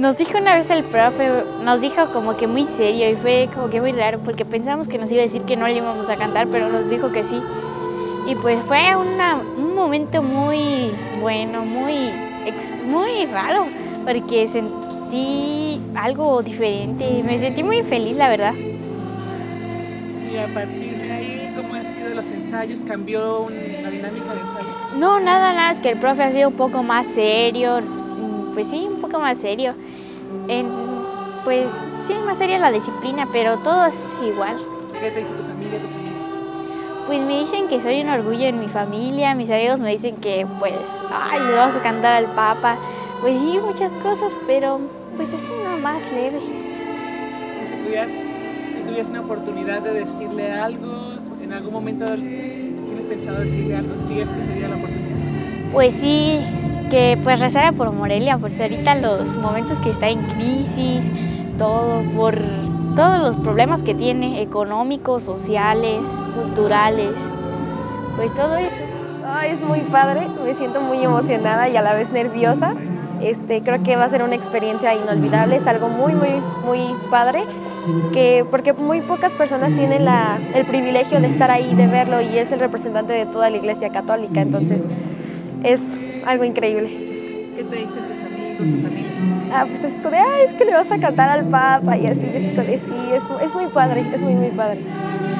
Nos dijo una vez el profe, nos dijo como que muy serio y fue como que muy raro porque pensamos que nos iba a decir que no le íbamos a cantar, pero nos dijo que sí. Y pues fue un momento muy bueno, muy raro, porque sentí algo diferente, me sentí muy feliz, la verdad. Y a partir de ahí, ¿cómo han sido los ensayos? ¿Cambió la dinámica de ensayos? No, nada, es que el profe ha sido un poco más serio, pues sí, un poco más serio. Pues sí, más seria la disciplina, pero todo es igual. ¿Qué te dice tu familia, tus amigos? Pues me dicen que soy un orgullo en mi familia, mis amigos me dicen que pues, ay, le vamos a cantar al Papa. Pues sí, muchas cosas, pero pues así nomás leve. Si tuvieras una oportunidad de decirle algo, en algún momento tienes pensado decirle algo, si esta sería la oportunidad. Pues sí, que pues rezara por Morelia, pues ahorita los momentos que está en crisis, todo, por todos los problemas que tiene, económicos, sociales, culturales, pues todo eso. Es muy padre, me siento muy emocionada y a la vez nerviosa. Creo que va a ser una experiencia inolvidable, es algo muy padre, porque muy pocas personas tienen el privilegio de estar ahí, de verlo, y es el representante de toda la Iglesia Católica, entonces es algo increíble. ¿Qué te dicen tus amigos, tu familia? Pues es como de, es que le vas a cantar al Papa y así, es muy padre, es muy padre.